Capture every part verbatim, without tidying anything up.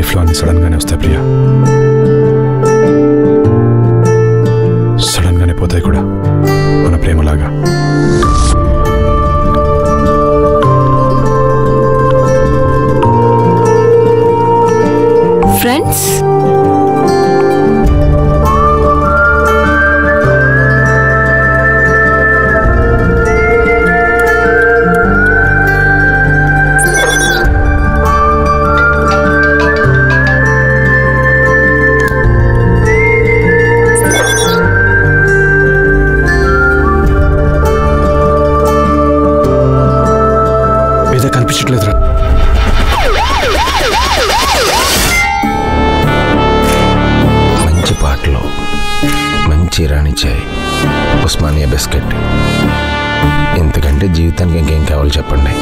లైఫ్లో అన్ని సడన్గానే వస్తాయి ప్రియా, సడన్గానే పోతాయి కూడా, మన ప్రేమలాగా. ఫ్రెండ్స్, కనిపించట్లేదురా. మంచి పాటలు, మంచి రాణి చాయ్, ఉస్మానియా బిస్కెట్, ఇంతకంటే జీవితానికి ఇంకేం కావాలో చెప్పండి.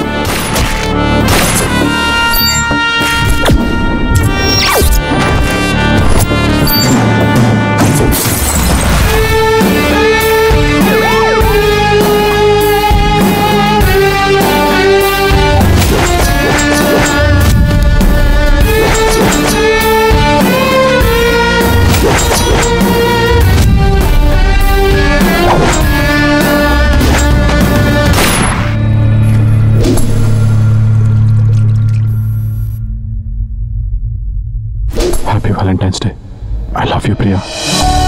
Happy Valentine's Day. I love you, Priya.